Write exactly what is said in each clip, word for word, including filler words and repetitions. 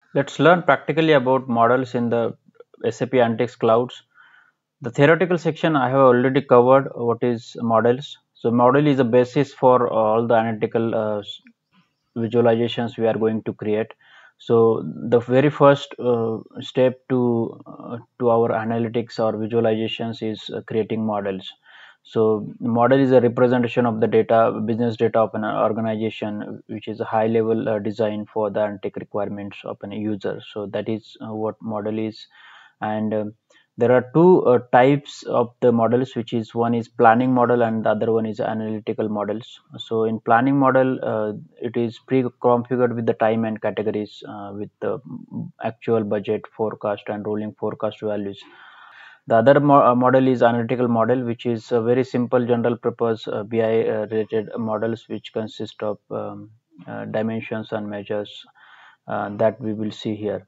Let's learn practically about models in the S A P Analytics clouds. The theoretical section I have already covered what is models. So model is the basis for all the analytical uh, visualizations we are going to create. So the very first uh, step to uh, to our analytics or visualizations is uh, creating models. So model is a representation of the data, business data of an organization, which is a high level uh, design for the analytic requirements of an user. So that is uh, what model is. And um, there are two uh, types of the models, which is one is planning model and the other one is analytical models. So in planning model, uh, it is pre-configured with the time and categories uh, with the actual budget forecast and rolling forecast values. The other mo- uh, model is analytical model, which is a very simple general purpose uh, B I uh, related models, which consist of um, uh, dimensions and measures uh, that we will see here.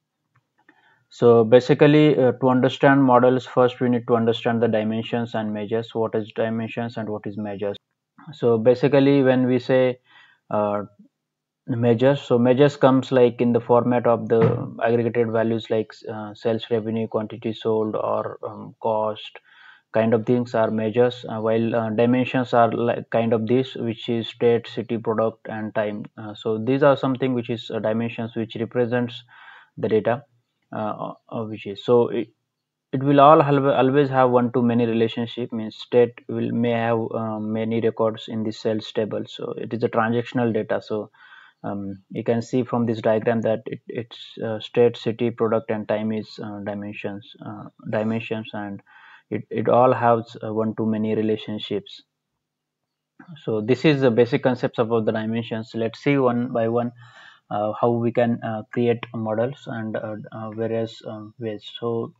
So basically, uh, to understand models, first we need to understand the dimensions and measures. What is dimensions and what is measures? So basically, when we say uh, measures, so measures comes like in the format of the aggregated values like uh, sales revenue, quantity sold, or um, cost, kind of things are measures. Uh, while uh, dimensions are like kind of this, which is state, city, product, and time. Uh, so these are something which is uh, dimensions which represents the data, uh, uh, which is so. It, it will all have, always have one to many relationship, means state will may have uh, many records in the sales table, so it is a transactional data. So um, you can see from this diagram that it, it's uh, state, city, product, and time is uh, dimensions uh, dimensions and it, it all has uh, one to many relationships. So this is the basic concepts about the dimensions. Let's see one by one uh, how we can uh, create models and uh, uh, various um, ways. So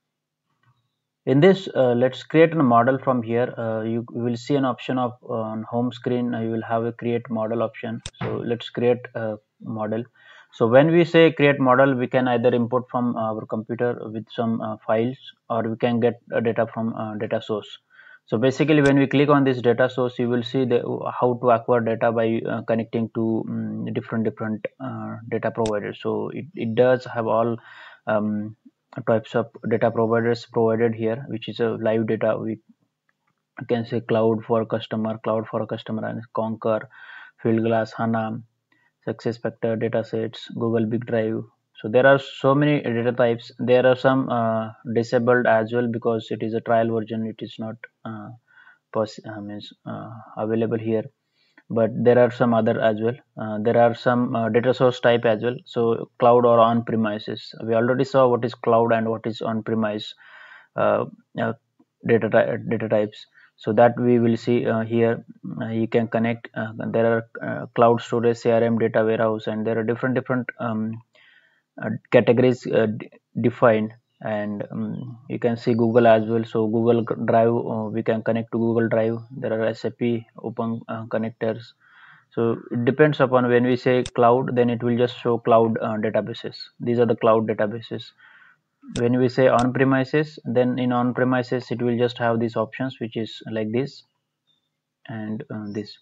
in this, uh, let's create a model from here. Uh, you will see an option of uh, on home screen. Uh, you will have a create model option. So let's create a model. So when we say create model, we can either import from our computer with some uh, files, or we can get uh, data from uh, data source. So basically, when we click on this data source, you will see the, how to acquire data by uh, connecting to um, different different uh, data providers. So it, it does have all um, types of data providers provided here, which is a live data. We can say cloud for customer, cloud for customer, and Concur, Fieldglass, HANA, SuccessFactors, datasets, Google Big Drive. So there are so many data types. There are some uh, disabled as well because it is a trial version. It is not uh, poss- uh, means uh, available here, but there are some other as well. Uh, there are some uh, data source type as well. So cloud or on premises. We already saw what is cloud and what is on premise uh, uh, data data types. So that we will see uh, here. Uh, you can connect. Uh, there are uh, cloud storage, C R M, data warehouse, and there are different different um, uh, categories uh, d- defined. And um, you can see Google as well. So Google Drive, uh, we can connect to Google Drive. There are S A P open uh, connectors. So it depends upon when we say cloud, then it will just show cloud uh, databases. These are the cloud databases. When we say on premises, then in on premises it will just have these options, which is like this and uh, this.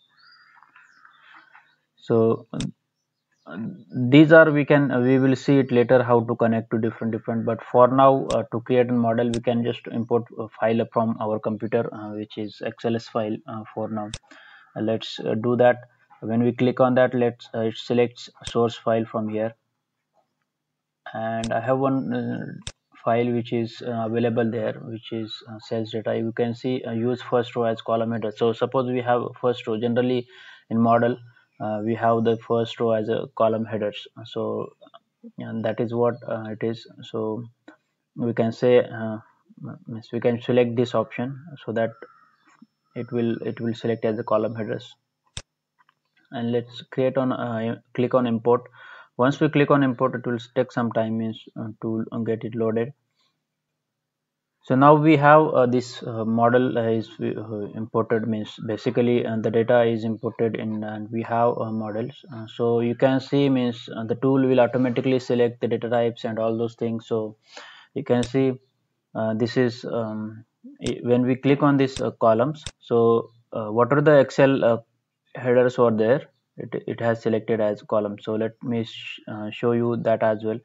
So uh, these are we can uh, we will see it later how to connect to different different, but for now uh, to create a model we can just import a file from our computer, uh, which is X L S file uh, for now. Uh, let's uh, do that. When we click on that, let's uh, it selects source file from here, and I have one uh, file which is uh, available there, which is uh, sales data. You can see uh, use first row as column header. So suppose we have first row. Generally in model uh, we have the first row as a column headers. So and that is what uh, it is. So we can say uh, means we can select this option so that it will it will select as the column headers. And let's create on uh, click on import. Once we click on import, it will take some time means uh, to uh, get it loaded. So now we have uh, this uh, model uh, is uh, imported, means basically uh, the data is imported in and we have uh, models. Uh, so you can see means uh, the tool will automatically select the data types and all those things. So you can see uh, this is um, when we click on these uh, columns. So uh, what are the Excel uh, headers over there? it, it has selected as column. So let me sh uh, show you that as well.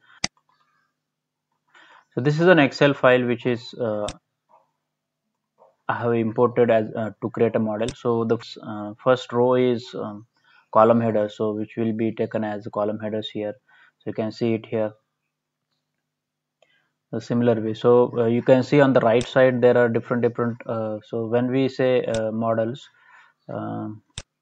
So this is an Excel file which is uh, I have imported as uh, to create a model. So the uh, first row is um, column header, so which will be taken as column headers here. So you can see it here a similar way. So uh, you can see on the right side there are different different. Uh, so when we say uh, models, um,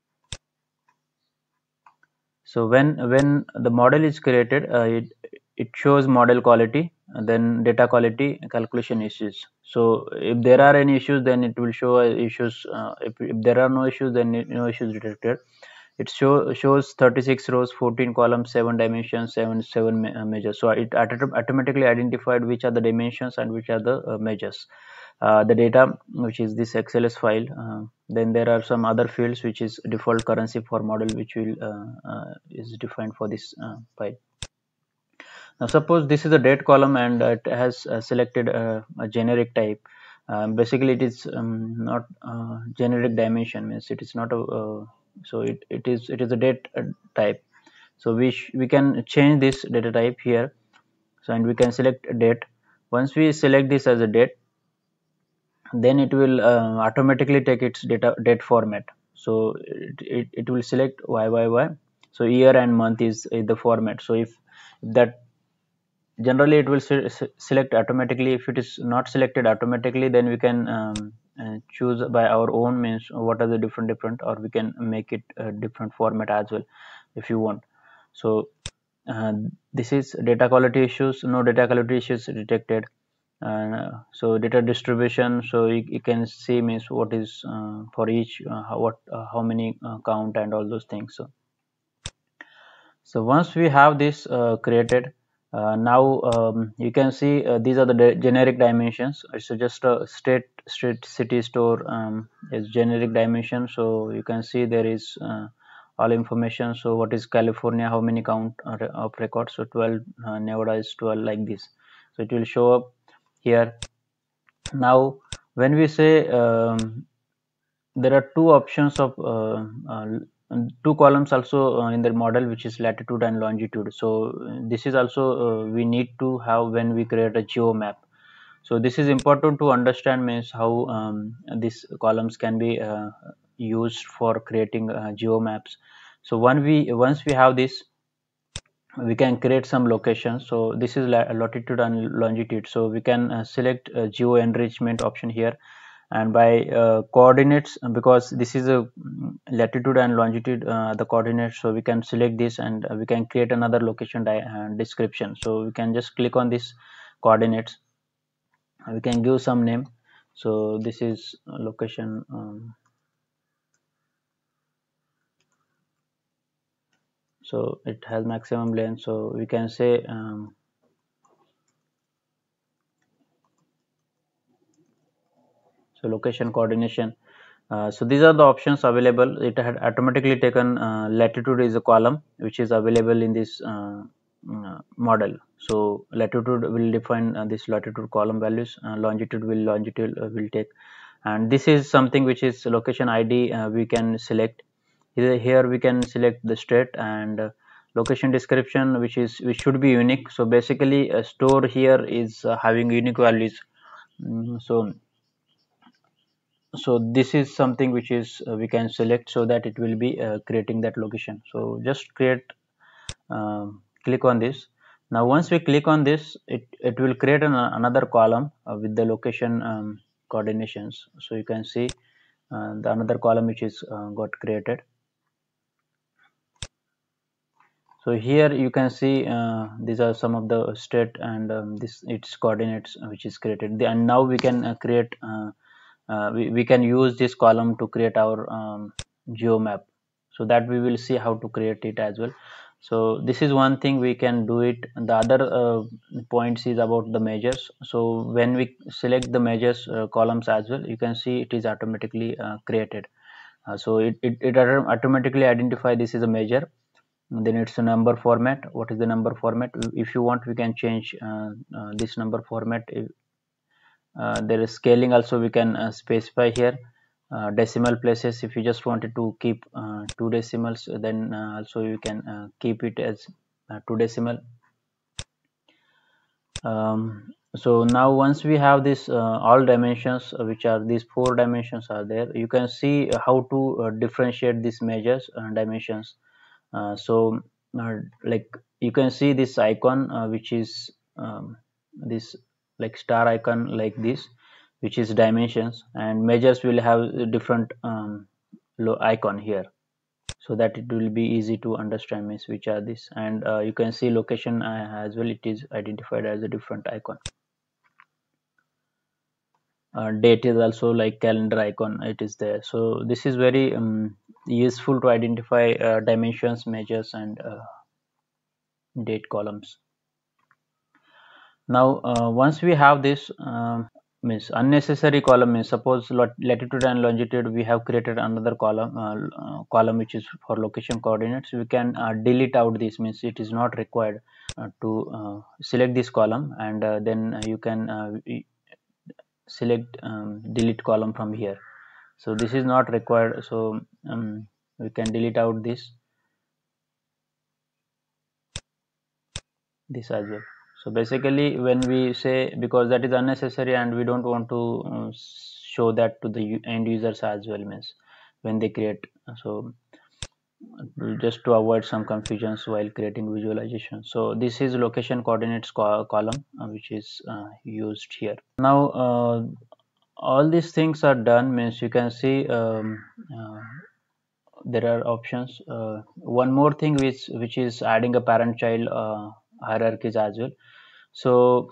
so when when the model is created, uh, it it shows model quality, and then data quality, calculation issues. So if there are any issues, then it will show uh, issues. Uh, if, if there are no issues, then no issues detected. It show, shows thirty-six rows, fourteen columns, seven dimensions, seven seven me- uh, measures. So it auto- automatically identified which are the dimensions and which are the uh, measures. Uh, the data, which is this X L S file. Uh, then there are some other fields, which is default currency for model, which will uh, uh, is defined for this uh, file. Now suppose this is a date column and uh, it has uh, selected uh, a generic type. Um, basically, it is um, not uh, generic dimension, means it is not a uh, so it, it is it is a date uh, type. So we we can change this data type here. So and we can select a date. Once we select this as a date, then it will uh, automatically take its data date format. So it, it, it will select Y Y Y. So year and month is, is the format. So if that generally it will se select automatically. If it is not selected automatically, then we can um, uh, choose by our own, means what are the different different, or we can make it a different format as well if you want. So uh, this is data quality issues. No data quality issues detected. And uh, so data distribution, so you, you can see means what is uh, for each uh, how, what uh, how many uh, count and all those things. So so once we have this uh, created, uh, now um, you can see uh, these are the generic dimensions. It's just a state, state, city, store um, is generic dimension. So you can see there is uh, all information. So what is California? How many count of records? So twelve. Uh, Nevada is twelve, like this. So it will show up here. Now, when we say um, there are two options of uh, uh, two columns also uh, in the model, which is latitude and longitude. So uh, this is also uh, we need to have when we create a geo map. So this is important to understand, means how um, these columns can be uh, used for creating uh, geo maps. So when we once we have this, we can create some locations. So this is latitude and longitude. So we can uh, select uh, geo enrichment option here, and by uh, coordinates, because this is a mm, latitude and longitude, uh, the coordinates, so we can select this and uh, we can create another location uh, description. So we can just click on this coordinates, we can give some name. So this is location um, so it has maximum length, so we can say um, so location coordination. Uh, so these are the options available. It had automatically taken uh, latitude is a column which is available in this uh, uh, model. So latitude will define uh, this latitude column values, uh, longitude will longitude uh, will take, and this is something which is location I D. Uh, we can select here, here we can select the state, and uh, location description, which is which should be unique. So basically a store here is uh, having unique values. Mm, so so this is something which is uh, we can select, so that it will be uh, creating that location. So just create, um, click on this. Now once we click on this, it it will create an, another column uh, with the location um, coordinations. So you can see uh, the another column which is uh, got created. So here you can see uh, these are some of the state and um, this its coordinates uh, which is created. And now we can uh, create uh, uh, we, we can use this column to create our um, geo map. So that we will see how to create it as well. So this is one thing we can do it. And the other uh, points is about the measures. So when we select the measures uh, columns as well, you can see it is automatically uh, created. Uh, so it, it, it automatically identify this is a measure. Then it's a number format. What is the number format? If you want, we can change uh, uh, this number format. If, uh, there is scaling also, we can uh, specify here. uh, decimal places. If you just wanted to keep uh, two decimals, then uh, also you can uh, keep it as uh, two decimal. Um, so now once we have this uh, all dimensions, uh, which are these four dimensions are there, you can see how to uh, differentiate these measures and dimensions. Uh, so uh, like you can see this icon, uh, which is um, this like star icon like this, which is dimensions, and measures will have a different um, icon here, so that it will be easy to understand means which are these. And uh, you can see location uh, as well, it is identified as a different icon. Uh, date is also like calendar icon, it is there. So this is very um, useful to identify uh, dimensions, measures, and uh, date columns. Now uh, once we have this um, means unnecessary column, means suppose latitude and longitude, we have created another column uh, uh, column which is for location coordinates. We can uh, delete out this, means it is not required uh, to uh, select this column, and uh, then you can uh, select um, delete column from here. So this is not required, so um, we can delete out this this as well. So basically when we say, because that is unnecessary and we don't want to uh, show that to the end users as well, means when they create. So just to avoid some confusions while creating visualization, so this is location coordinates co column uh, which is uh, used here. Now uh, all these things are done, means you can see um, uh, there are options. Uh, one more thing which which is adding a parent child uh, hierarchies as well. So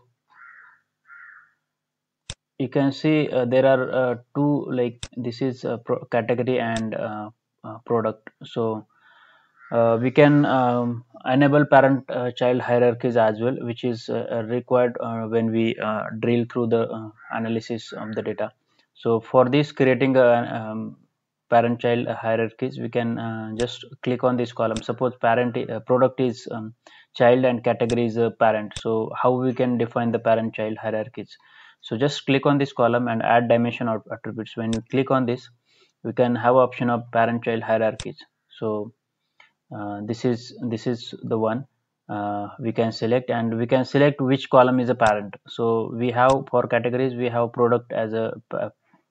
you can see uh, there are uh, two, like this is a pro category and uh, uh, product. So uh, we can um, enable parent uh, child hierarchies as well, which is uh, required uh, when we uh, drill through the uh, analysis of the data. So for this creating a um, parent child hierarchies, we can uh, just click on this column. Suppose parent uh, product is um, child and category is a parent, so how we can define the parent child hierarchies? So just click on this column and add dimension or attributes. When you click on this, we can have option of parent child hierarchies. So uh, this is this is the one uh, we can select, and we can select which column is a parent. So we have, for categories, we have product as a uh,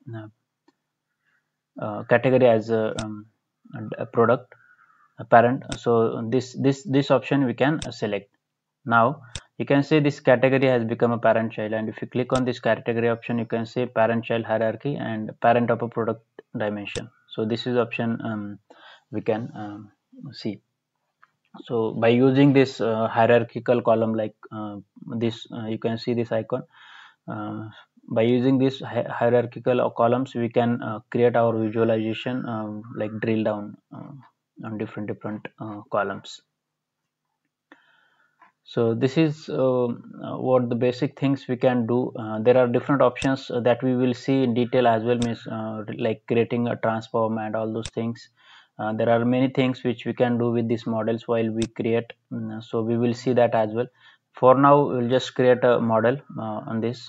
uh, category as a, um, a product, a parent. So this this this option we can select. Now you can see this category has become a parent child, and if you click on this category option, you can say parent child hierarchy and parent of a product dimension. So this is option um, we can um, see. So by using this uh, hierarchical column like uh, this, uh, you can see this icon. Uh, by using this hi hierarchical columns, we can uh, create our visualization um, like drill down uh, on different different uh, columns. So this is uh, what the basic things we can do. Uh, there are different options that we will see in detail as well, means uh, like creating a transform and all those things. Uh, there are many things which we can do with these models while we create. Um, so we will see that as well. For now, we'll just create a model uh, on this.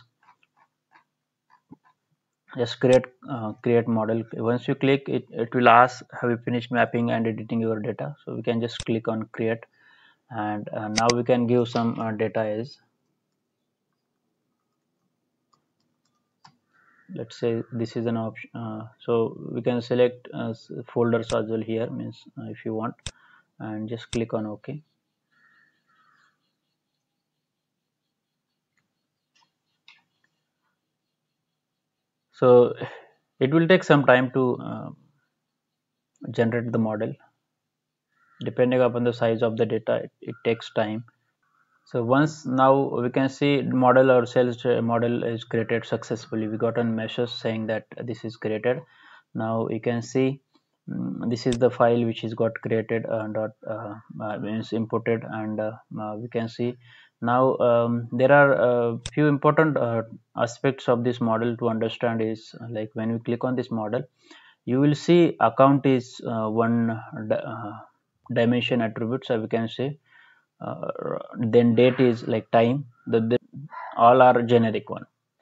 Just create uh, create model. Once you click it, it will ask have you finished mapping and editing your data. So we can just click on create, and uh, now we can give some uh, data as, let's say this is an option. Uh, so we can select uh, folders as well here, means uh, if you want, and just click on OK. So it will take some time to uh, generate the model. Depending upon the size of the data, it, it takes time. So once now we can see model or sales model is created successfully. We got a message saying that this is created. Now you can see um, this is the file which is got created uh, dot uh, uh, means imported, and uh, uh, we can see now um, there are a few important uh, aspects of this model to understand. Is uh, like when we click on this model, you will see account is uh, one uh, dimension attribute, so we can say uh, then date is like time. The, the all are generic one.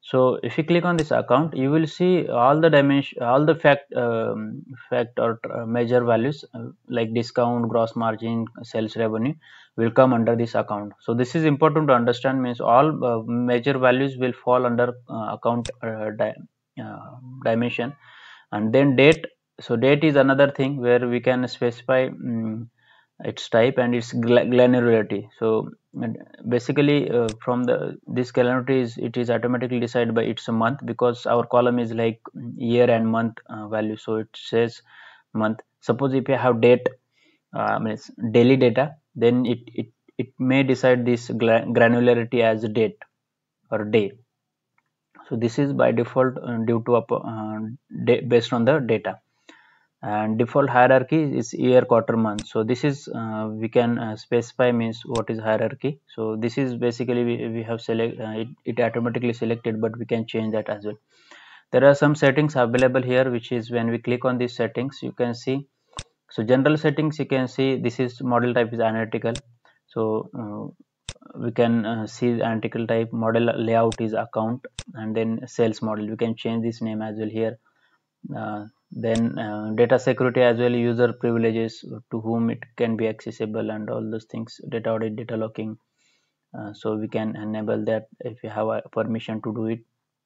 So if you click on this account, you will see all the dimension, all the fact um, fact or uh, major values uh, like discount, gross margin, sales revenue will come under this account. So this is important to understand, means all uh, major values will fall under uh, account uh, di uh, dimension. And then date, so date is another thing where we can specify um, its type and its granularity. So basically uh, from the this granularity is, it is automatically decided by its a month, because our column is like year and month uh, value, so it says month. Suppose if you have date, uh, means daily data, then it it it may decide this granularity as date or day. So this is by default uh, due to uh, based on the data. And default hierarchy is year, quarter, month. So this is uh, we can uh, specify, means what is hierarchy. So this is basically we, we have select uh, it, it automatically selected, but we can change that as well. There are some settings available here, which is when we click on these settings, you can see. So general settings, you can see this is model type is analytical. So uh, we can uh, see the analytical type. Model layout is account, and then sales model, we can change this name as well here. Uh, then uh, data security as well, user privileges, to whom it can be accessible, and all those things, data audit, data locking. Uh, so we can enable that if you have a permission to do it.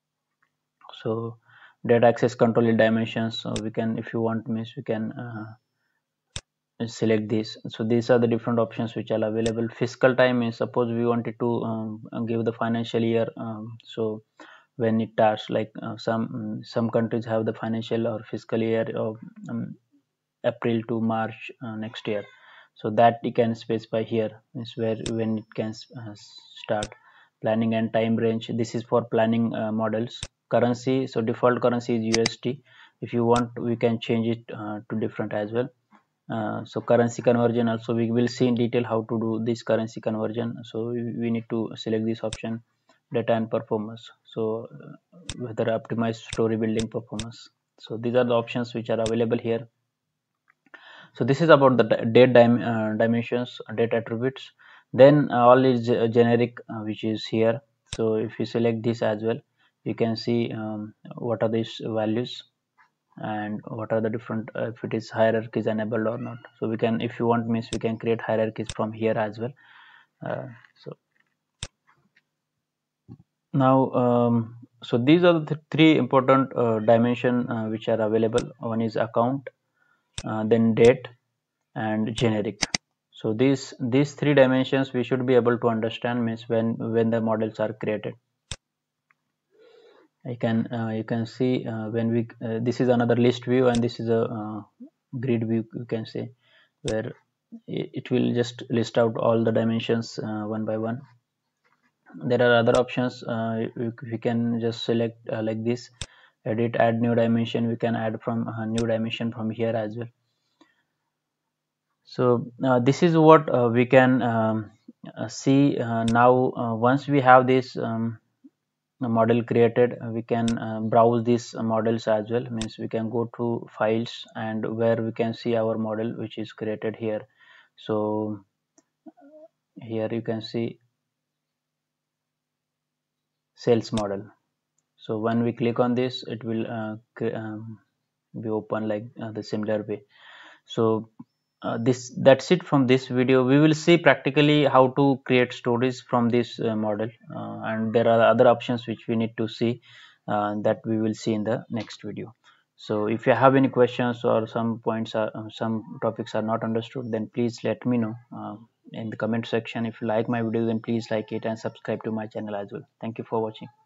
So data access control dimensions, so we can, if you want, means we can uh, select this. So these are the different options which are available. Fiscal time is, suppose we wanted to um, give the financial year, um, so when it starts, like uh, some some countries have the financial or fiscal year of um, April to March uh, next year. So that you can specify here, is where when it can uh, start. Planning and time range, this is for planning uh, models. Currency, so default currency is U S D. If you want, we can change it uh, to different as well. Uh, so currency conversion also, we will see in detail how to do this currency conversion. So we, we need to select this option. Data and performance, so uh, whether optimized story building performance. So these are the options which are available here. So this is about the date dim uh, dimensions, date attributes. Then uh, all is generic, uh, which is here. So if you select this as well, you can see um, what are these values and what are the different uh, if it is hierarchies enabled or not. So we can, if you want, means we can create hierarchies from here as well. Uh, so now um, so these are the th three important uh, dimension uh, which are available. One is account, uh, then date, and generic. So these these three dimensions we should be able to understand, means when when the models are created. I can uh, you can see uh, when we uh, this is another list view, and this is a uh, grid view, you can say, where it will just list out all the dimensions uh, one by one. There are other options, uh, we, we can just select uh, like this, edit, add new dimension. We can add from a new dimension from here as well. So uh, this is what uh, we can um, uh, see uh, now. Uh, once we have this um, model created, we can uh, browse these models as well, means we can go to files, and where we can see our model which is created here. So here you can see sales model. So when we click on this, it will uh, um, be open like uh, the similar way. So uh, this that's it from this video. We will see practically how to create stories from this uh, model, uh, and there are other options which we need to see, uh, that we will see in the next video. So if you have any questions or some points are uh, some topics are not understood, then please let me know uh, in the comment section. If you like my video, then please like it and subscribe to my channel as well. Thank you for watching.